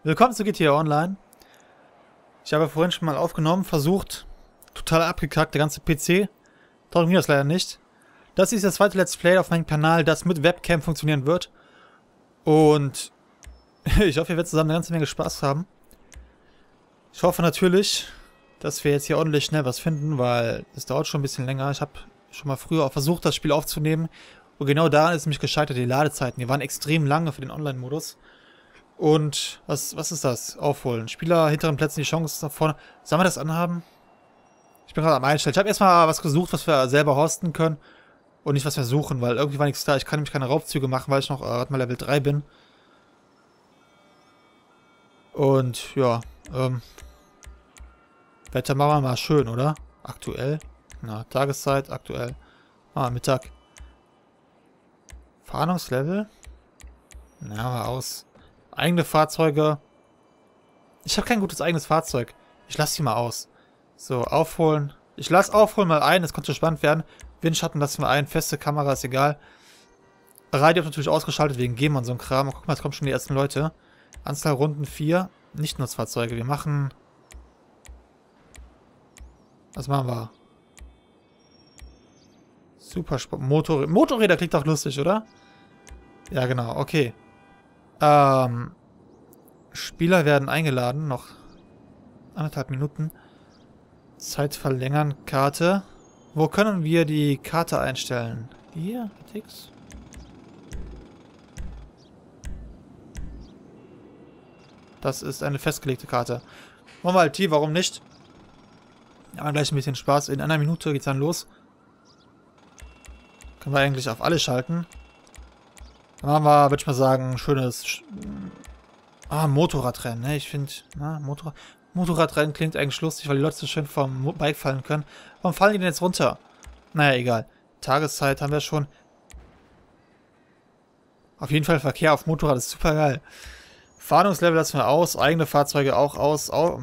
Willkommen zu GTA Online. Ich habe vorhin schon mal aufgenommen, versucht, total abgekackt, der ganze PC. Taugt mir das leider nicht. Das ist das zweite Let's Play auf meinem Kanal, das mit Webcam funktionieren wird. Und ich hoffe, ihr werdet zusammen eine ganze Menge Spaß haben. Ich hoffe natürlich, dass wir jetzt hier ordentlich schnell was finden, weil es dauert schon ein bisschen länger. Ich habe schon mal früher auch versucht, das Spiel aufzunehmen. Und genau daran ist mich gescheitert, die Ladezeiten. Die waren extrem lange für den Online-Modus. Und was ist das? Aufholen. Spieler hinteren Plätzen die Chance nach vorne. Sollen wir das anhaben? Ich bin gerade am Einstellen. Ich habe erstmal was gesucht, was wir selber hosten können. Und nicht, was wir suchen, weil irgendwie war nichts da. Ich kann nämlich keine Raubzüge machen, weil ich noch mal Level 3 bin. Und ja, Wetter machen wir mal schön, oder? Aktuell. Na, Tageszeit, aktuell. Mittag. Fahndungslevel? Na, mal aus. Eigene Fahrzeuge. Ich habe kein gutes eigenes Fahrzeug. Ich lasse die mal aus. So, aufholen. Ich lasse aufholen mal ein. Das könnte spannend werden. Windschatten lassen wir ein. Feste Kamera ist egal. Radio natürlich ausgeschaltet wegen Game und so ein Kram. Guck mal, jetzt kommen schon die ersten Leute. Anzahl Runden 4. Nicht-Nutzfahrzeuge. Wir machen... Was machen wir? Supersport. Motorräder klingt doch lustig, oder? Ja, genau. Okay. Spieler werden eingeladen. Noch 1,5 Minuten. Zeit verlängern. Karte. Wo können wir die Karte einstellen? Hier, X. Das ist eine festgelegte Karte. Machen wir halt die, warum nicht? Ja, gleich ein bisschen Spaß. In einer Minute geht's dann los. Können wir eigentlich auf alle schalten. Dann machen wir, würde ich mal sagen, schönes... Motorradrennen, ne? Ich finde, Motorradrennen klingt eigentlich lustig, weil die Leute so schön vom Bike fallen können. Warum fallen die denn jetzt runter? Naja, egal. Tageszeit haben wir schon. Auf jeden Fall Verkehr auf Motorrad ist super geil. Fahndungslevel lassen wir aus, eigene Fahrzeuge auch aus. Wir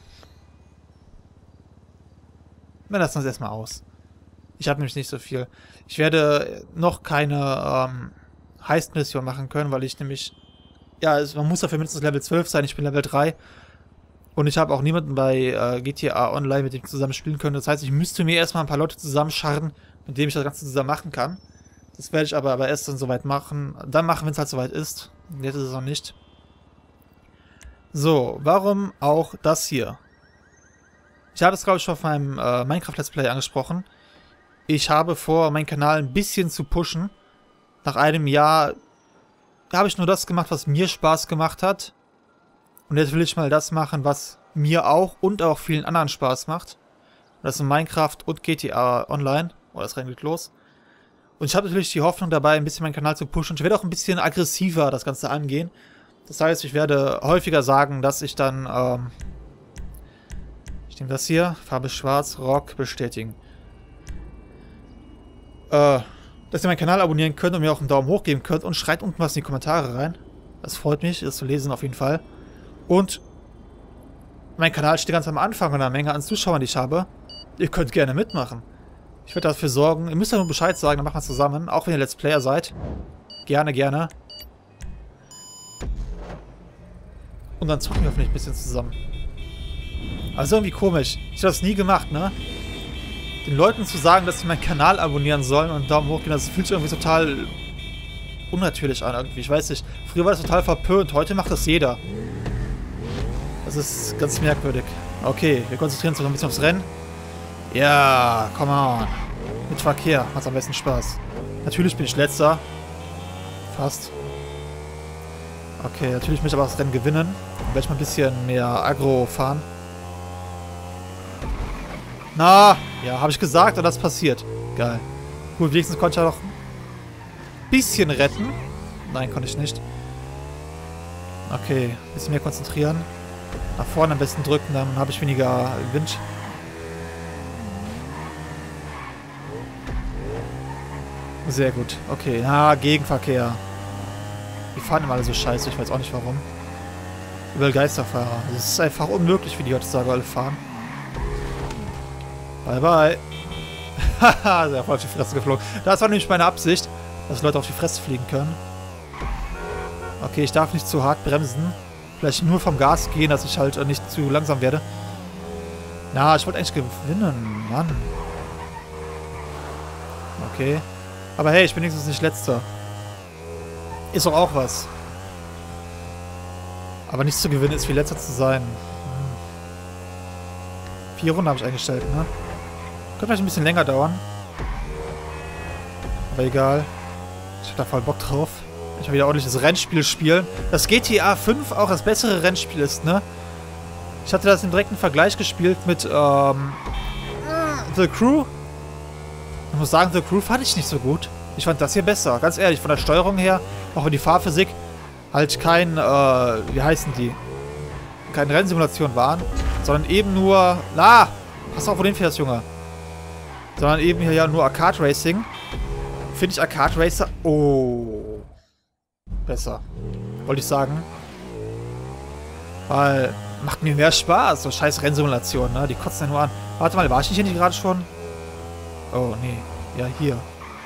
lassen das erstmal aus. Ich habe nämlich nicht so viel. Ich werde noch keine Heist-Mission machen können, weil ich nämlich... Ja, man muss dafür mindestens Level 12 sein. Ich bin Level 3. Und ich habe auch niemanden bei GTA Online, mit dem ich zusammen spielen könnte. Das heißt, ich müsste mir erstmal ein paar Leute zusammenscharren, mit denen ich das Ganze zusammen machen kann. Das werde ich aber erst dann soweit machen. Dann machen, wenn es halt soweit ist. Jetzt ist es noch nicht. So, warum auch das hier? Ich habe es, glaube ich, schon auf meinem Minecraft-Let's Play angesprochen. Ich habe vor, meinen Kanal ein bisschen zu pushen. Nach einem Jahr habe ich nur das gemacht, was mir Spaß gemacht hat. Und jetzt will ich mal das machen, was mir auch und auch vielen anderen Spaß macht. Das sind Minecraft und GTA Online. Oh, das rennt los. Und ich habe natürlich die Hoffnung dabei, ein bisschen meinen Kanal zu pushen. Und ich werde auch ein bisschen aggressiver das Ganze angehen. Das heißt, ich werde häufiger sagen, dass ich dann... ich nehme das hier. Farbe schwarz, Rock, bestätigen. Dass ihr meinen Kanal abonnieren könnt und mir auch einen Daumen hoch geben könnt. Und schreibt unten was in die Kommentare rein. Das freut mich, das zu lesen auf jeden Fall. Und mein Kanal steht ganz am Anfang und eine Menge an Zuschauern, die ich habe. Ihr könnt gerne mitmachen. Ich werde dafür sorgen. Ihr müsst ja nur Bescheid sagen, dann machen wir es zusammen. Auch wenn ihr Let's Player seid. Gerne, gerne. Und dann zocken wir hoffentlich ein bisschen zusammen. Also irgendwie komisch. Ich habe das nie gemacht, ne? Den Leuten zu sagen, dass sie meinen Kanal abonnieren sollen und einen Daumen hoch geben, das fühlt sich irgendwie total unnatürlich an irgendwie. Ich weiß nicht. Früher war das total verpönt. Heute macht das jeder. Das ist ganz merkwürdig. Okay, wir konzentrieren uns noch ein bisschen aufs Rennen. Ja, come on. Mit Verkehr macht's am besten Spaß. Natürlich bin ich Letzter. Fast. Okay, natürlich möchte ich aber das Rennen gewinnen. Dann werde ich mal ein bisschen mehr Aggro fahren. Na, ja, habe ich gesagt, und das passiert. Geil. Gut, wenigstens konnte ich ja noch ein bisschen retten. Nein, konnte ich nicht. Okay, ein bisschen mehr konzentrieren. Nach vorne am besten drücken, dann habe ich weniger Wind. Sehr gut. Okay, Gegenverkehr. Die fahren immer alle so scheiße, ich weiß auch nicht warum. Überall Geisterfahrer. Es ist einfach unmöglich, wie die heutzutage alle fahren. Bye, bye. Haha, sehr voll auf die Fresse geflogen. Das war nämlich meine Absicht, dass Leute auf die Fresse fliegen können. Okay, ich darf nicht zu hart bremsen. Vielleicht nur vom Gas gehen, dass ich halt nicht zu langsam werde. Na, ich wollte eigentlich gewinnen. Mann. Okay. Aber hey, ich bin wenigstens nicht Letzter. Ist doch auch was. Aber nicht zu gewinnen ist wie Letzter zu sein. 4 Runden habe ich eingestellt, ne? Könnte vielleicht ein bisschen länger dauern. Aber egal. Ich hab da voll Bock drauf. Ich will wieder ordentliches Rennspiel spielen. Das GTA 5 auch das bessere Rennspiel ist, ne? Ich hatte das im direkten Vergleich gespielt mit The Crew. Ich muss sagen, The Crew fand ich nicht so gut. Ich fand das hier besser. Ganz ehrlich, von der Steuerung her, auch wenn die Fahrphysik halt kein, wie heißen die? Keine Rennsimulation waren, sondern eben nur, pass auf, wo den fährst, Junge. Sondern eben hier ja nur Arcade Racing. Finde ich Arcade Racer, besser. Wollte ich sagen. Weil, macht mir mehr Spaß, so scheiß Rennsimulation, ne? Die kotzen ja nur an. Warte mal, war ich nicht gerade schon? Oh, nee. Ja, hier.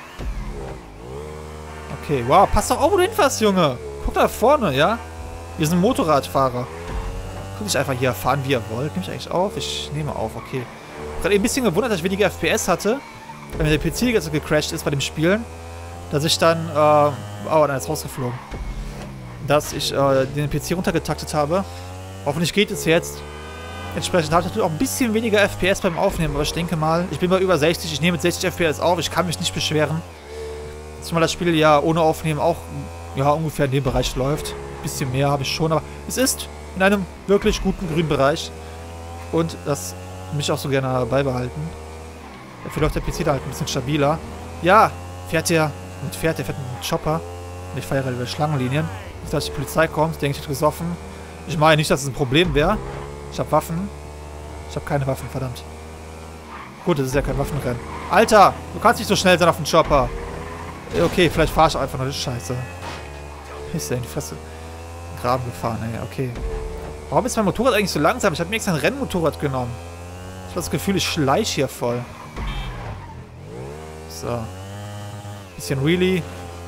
Okay, wow, pass doch auf, wo du hinfährst, Junge. Guck da vorne, ja? Wir sind Motorradfahrer. Könnt ich einfach hier fahren, wie ihr wollt. Nehme ich eigentlich auf? Ich nehme auf, okay. Ich habe gerade ein bisschen gewundert, dass ich weniger FPS hatte. Weil mir der PC jetzt gecrashed ist bei dem Spielen. Dass ich dann, dann ist rausgeflogen. Dass ich den PC runtergetaktet habe. Hoffentlich geht es jetzt. Entsprechend habe ich natürlich auch ein bisschen weniger FPS beim Aufnehmen. Aber ich denke mal, ich bin bei über 60. Ich nehme mit 60 FPS auf. Ich kann mich nicht beschweren. Zumal das Spiel ja ohne Aufnehmen auch ungefähr in dem Bereich läuft. Ein bisschen mehr habe ich schon. Aber es ist in einem wirklich guten grünen Bereich. Und das mich auch so gerne beibehalten. Dafür läuft der PC da halt ein bisschen stabiler. Ja, der fährt mit einem Chopper. Und ich fahre ja über Schlangenlinien. Nicht, dass die Polizei kommt, denke ich, gesoffen. Ich meine nicht, dass es ein Problem wäre. Ich habe Waffen. Ich habe keine Waffen, verdammt. Gut, das ist ja kein Waffenrennen. Alter, du kannst nicht so schnell sein auf dem Chopper. Okay, vielleicht fahre ich einfach nur. Das ist scheiße. Ist ja in die Fresse. Graben gefahren, ey. Okay. Warum ist mein Motorrad eigentlich so langsam? Ich habe mir extra ein Rennmotorrad genommen. Ich habe das Gefühl, ich schleiche hier voll. So. Bisschen Wheelie.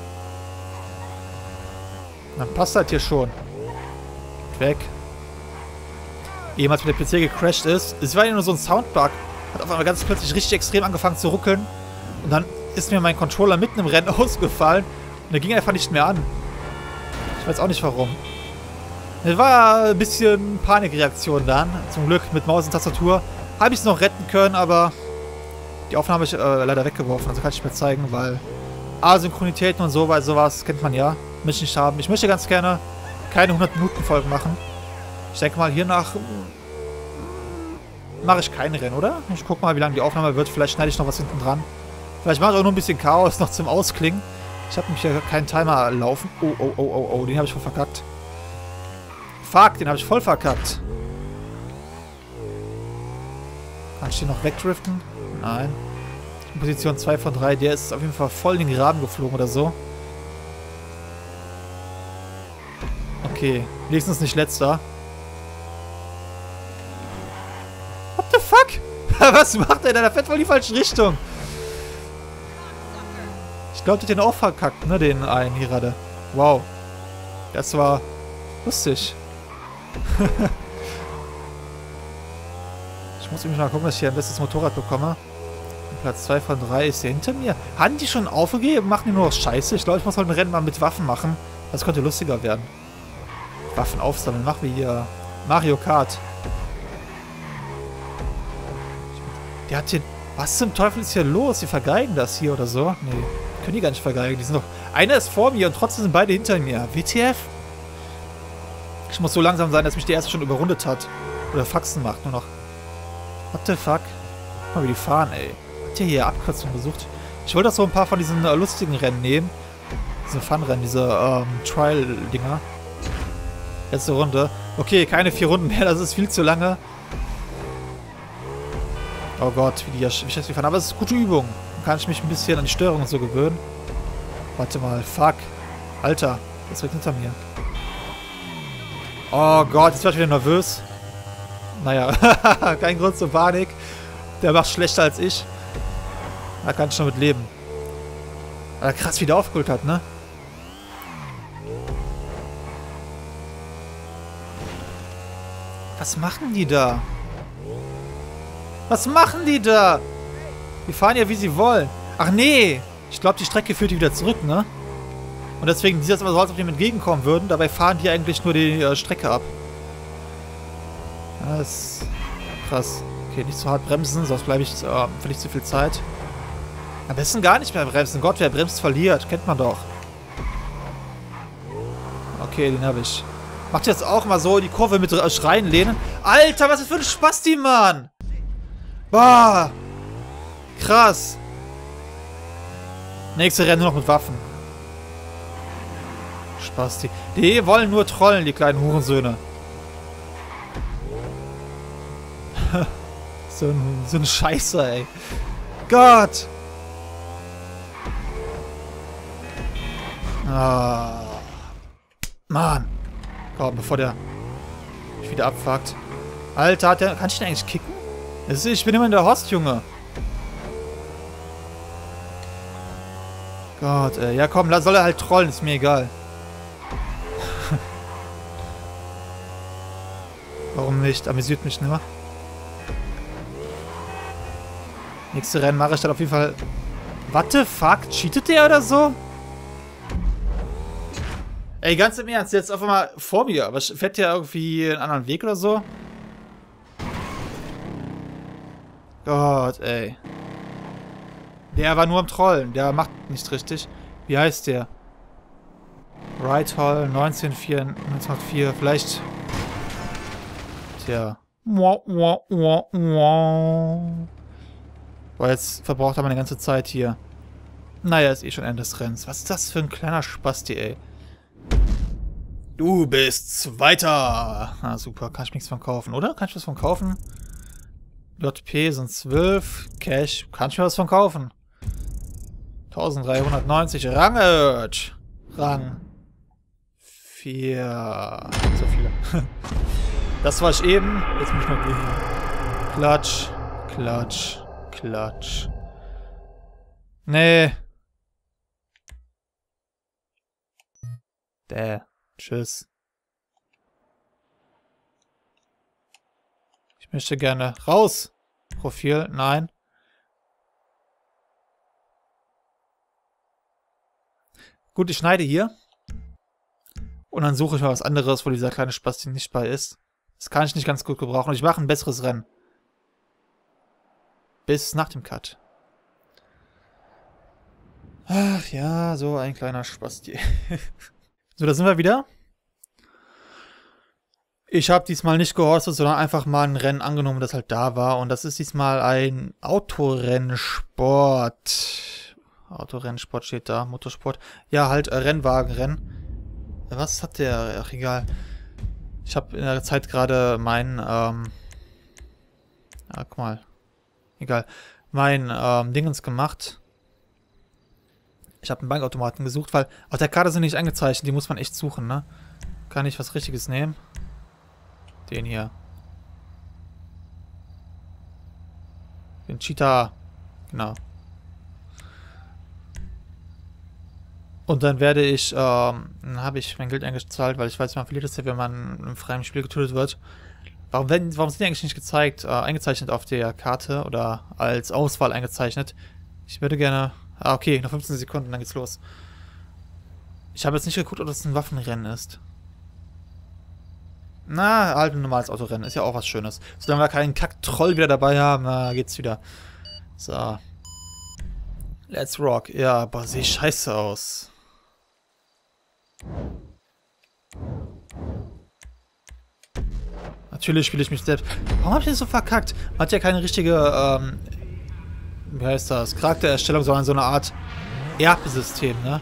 Dann passt halt hier schon. Weg. Jemals mit der PC gecrashed ist. Es war ja nur so ein Soundbug. Hat auf einmal ganz plötzlich richtig extrem angefangen zu ruckeln. Und dann ist mir mein Controller mitten im Rennen ausgefallen. Und der ging einfach nicht mehr an. Ich weiß auch nicht warum. Es war ein bisschen Panikreaktion dann. Zum Glück mit Maus und Tastatur. Habe ich es noch retten können, aber die Aufnahme habe ich leider weggeworfen. Also kann ich nicht mehr zeigen, weil Asynchronitäten und so, weil sowas kennt man ja. Möchte ich nicht haben. Ich möchte ganz gerne keine 100-Minuten-Folgen machen. Ich denke mal, hiernach mache ich kein Rennen, oder? Ich gucke mal, wie lange die Aufnahme wird. Vielleicht schneide ich noch was hinten dran. Vielleicht mache ich auch nur ein bisschen Chaos noch zum Ausklingen. Ich habe nämlich hier keinen Timer laufen. Oh, den habe ich voll verkackt. Fuck, den habe ich voll verkackt. Kann ich den noch wegdriften? Nein. Position 2 von 3. Der ist auf jeden Fall voll in den Graben geflogen oder so. Okay, wenigstens nicht letzter. What the fuck? Was macht der? Der fährt voll in die falsche Richtung. Ich glaube, der hat den auch verkackt, ne? Den einen hier gerade. Wow. Das war lustig. Ich muss irgendwie mal gucken, dass ich hier ein besseres Motorrad bekomme. Platz 2 von 3 ist hier hinter mir. Haben die schon aufgegeben? Machen die nur noch Scheiße? Ich glaube, ich muss heute ein Rennen mal mit Waffen machen. Das könnte lustiger werden. Waffen aufsammeln. Machen wir hier Mario Kart. Der hat den... Was zum Teufel ist hier los? Die vergeigen das hier oder so? Nee, können die gar nicht vergeigen. Die sind noch... Einer ist vor mir und trotzdem sind beide hinter mir. WTF? Ich muss so langsam sein, dass mich der erste schon überrundet hat. Oder Faxen macht nur noch. What the fuck? Guck mal, wie die fahren, ey. Hat der hier Abkürzungen gesucht? Ich wollte doch so ein paar von diesen lustigen Rennen nehmen. Diese Fun-Rennen, diese Trial-Dinger. Letzte Runde. Okay, keine 4 Runden mehr, das ist viel zu lange. Oh Gott, wie schlecht die fahren. Aber es ist gute Übung. Dann kann ich mich ein bisschen an die Steuerung und so gewöhnen. Warte mal, fuck. Alter, das wird hinter mir. Oh Gott, jetzt war ich wieder nervös. Naja, kein Grund zur Panik. Der macht schlechter als ich. Da kann ich schon mit leben. Aber krass, wie der aufgeholt hat, ne? Was machen die da? Was machen die da? Die fahren ja, wie sie wollen. Ach nee. Ich glaube, die Strecke führt die wieder zurück, ne? Und deswegen sieht das immer so, als ob die ihm entgegenkommen würden. Dabei fahren die eigentlich nur die Strecke ab. Das ist krass. Okay, nicht zu hart bremsen, sonst bleibe ich verliere ich zu viel Zeit. Am besten gar nicht mehr bremsen. Gott, wer bremst, verliert. Kennt man doch. Okay, den habe ich. Macht jetzt auch mal so die Kurve mit Schreien lehnen. Alter, was ist das für ein Spasti, Mann? Boah. Krass. Nächste Rennen nur noch mit Waffen. Spasti. Die wollen nur trollen, die kleinen Hurensöhne. so ein Scheiße, ey. Gott. Ah. Mann. Komm, bevor der mich wieder abfuckt. Alter, kann ich den eigentlich kicken? Ich bin immer in der Host, Junge. Gott, ey. Ja, komm, soll er halt trollen, ist mir egal. Warum nicht? Amüsiert mich nur. Nächste Rennen mache ich dann auf jeden Fall. What the fuck? Cheatet der oder so? Ey, ganz im Ernst, jetzt auf einmal vor mir. Aber fährt der irgendwie einen anderen Weg oder so? Gott, ey. Der war nur am Trollen. Der macht nicht richtig. Wie heißt der? Right Hall 1904. Vielleicht. Tja. Boah, jetzt verbraucht er meine ganze Zeit hier. Naja, ist eh schon Ende des Rennens. Was ist das für ein kleiner Spasti, ey? Du bist Zweiter. Ah, super. Kann ich nichts von kaufen, oder? Kann ich was von kaufen? JP sind 12. Cash. Kann ich mir was von kaufen? 1390. Rang erhöht. Rang 4. So viele. Das war ich eben. Jetzt muss ich noch gehen. Klatsch. Klatsch. Klatsch. Nee. Tschüss. Ich möchte gerne raus. Profil, nein. Gut, ich schneide hier. Und dann suche ich mal was anderes, wo dieser kleine Spasti nicht bei ist. Das kann ich nicht ganz gut gebrauchen. Und ich mache ein besseres Rennen. Bis nach dem Cut. Ach ja, so ein kleiner Spasti. So, da sind wir wieder. Ich habe diesmal nicht gehostet, sondern einfach mal ein Rennen angenommen, das halt da war. Und das ist diesmal ein Autorennsport. Autorennsport steht da, Motorsport. Ja, halt Rennwagenrennen. Was hat der? Ach, egal. Ich habe in der Zeit gerade mein, guck mal. Egal. Mein, Dingens gemacht. Ich habe einen Bankautomaten gesucht, weil auf der Karte sind nicht eingezeichnet. Die muss man echt suchen, ne? Kann ich was Richtiges nehmen? Den hier. Den Cheetah. Genau. Und dann werde ich, dann habe ich mein Geld eingezahlt, weil ich weiß, man verliert es ja, wenn man im freien Spiel getötet wird. Warum sind die eigentlich nicht gezeigt, eingezeichnet auf der Karte oder als Auswahl eingezeichnet? Ich würde gerne... Ah, okay, noch 15 Sekunden, dann geht's los. Ich habe jetzt nicht geguckt, ob das ein Waffenrennen ist. Na, halt ein normales Autorennen. Ist ja auch was Schönes. Solange wir keinen Kack-Troll wieder dabei haben, na, geht's wieder. So. Let's rock. Ja, boah, sieht scheiße aus. Natürlich spiele ich mich selbst. Warum habe ich das so verkackt? Man hat ja keine richtige, wie heißt das? Charaktererstellung, sondern so eine Art Erbsystem, ne?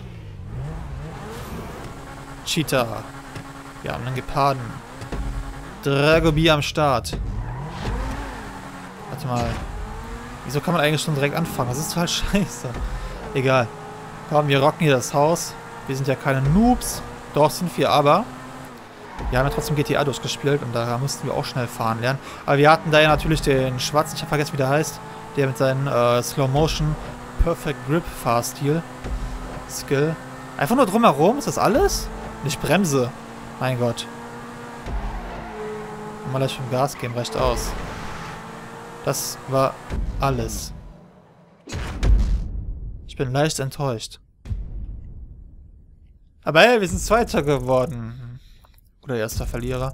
Cheetah. Wir haben einen Geparden. Dragobi am Start. Warte mal. Wieso kann man eigentlich schon direkt anfangen? Das ist total scheiße. Egal. Komm, wir rocken hier das Haus. Wir sind ja keine Noobs. Doch, sind wir aber. Wir haben ja trotzdem GTA durchgespielt und da mussten wir auch schnell fahren lernen. Aber wir hatten da ja natürlich den schwarzen, ich habe vergessen, wie der heißt. Der mit seinem Slow-Motion Perfect Grip Fahrstil. Skill. Einfach nur drumherum, ist das alles? Nicht Bremse. Mein Gott. Mal leicht vom Gas geben, reicht aus. Das war alles. Ich bin leicht enttäuscht. Aber hey, wir sind Zweiter geworden. Oder erster Verlierer.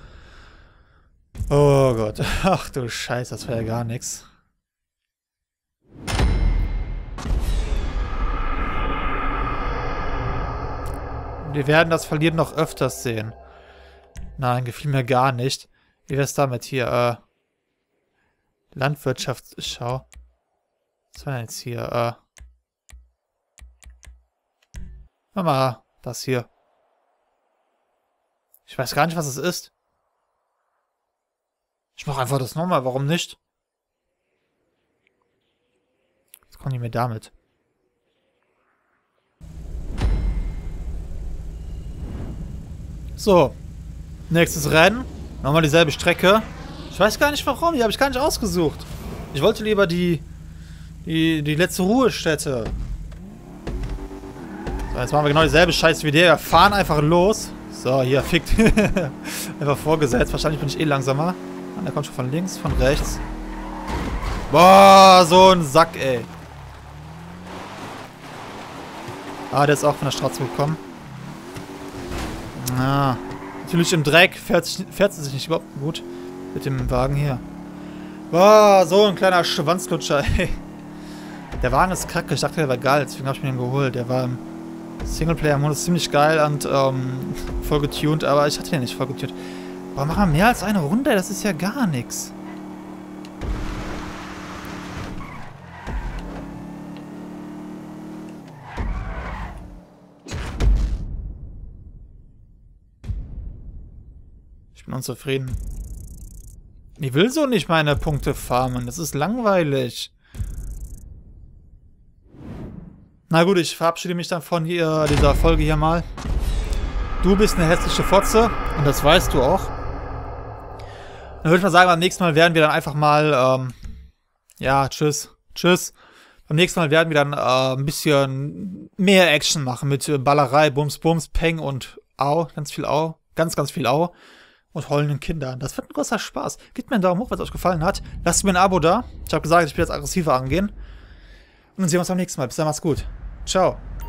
Oh Gott. Ach du Scheiße, das war ja gar nichts. Wir werden das Verlieren noch öfters sehen. Nein, gefiel mir gar nicht. Wie wär's damit hier? Landwirtschaftsschau. Was war denn jetzt hier? Mama, das hier. Ich weiß gar nicht, was es ist. Ich mache einfach das nochmal, warum nicht? Was kommen die mir damit? So. Nächstes Rennen. Nochmal dieselbe Strecke. Ich weiß gar nicht warum, die habe ich gar nicht ausgesucht. Ich wollte lieber die letzte Ruhestätte. So, jetzt machen wir genau dieselbe Scheiße wie der. Wir fahren einfach los. So, hier, fickt. Einfach vorgesetzt. Wahrscheinlich bin ich eh langsamer. Der kommt schon von links, von rechts. Boah, so ein Sack, ey. Ah, der ist auch von der Straße gekommen. Ah, natürlich im Dreck. Fährt sie sich nicht überhaupt gut mit dem Wagen hier. Boah, so ein kleiner Schwanzlutscher, ey. Der Wagen ist kacke. Ich dachte, der war geil. Deswegen habe ich mir den geholt. Der war im Singleplayer-Modus ziemlich geil und voll getuned. Aber ich hatte den nicht voll getuned. Warum machen wir mehr als eine Runde? Das ist ja gar nichts. Ich bin unzufrieden. Ich will so nicht meine Punkte farmen. Das ist langweilig. Na gut, ich verabschiede mich dann von dieser Folge hier mal. Du bist eine hässliche Fotze. Und das weißt du auch. Dann würde ich mal sagen, beim nächsten Mal werden wir dann einfach mal, ja, tschüss. Tschüss. Beim nächsten Mal werden wir dann ein bisschen mehr Action machen mit Ballerei, Bums, Bums, Peng und Au. Ganz viel Au. Ganz, ganz viel Au. Und heulenden Kindern. Das wird ein großer Spaß. Gebt mir einen Daumen hoch, wenn es euch gefallen hat. Lasst mir ein Abo da. Ich habe gesagt, ich will jetzt aggressiver angehen. Und dann sehen wir uns beim nächsten Mal. Bis dann, macht's gut. Ciao.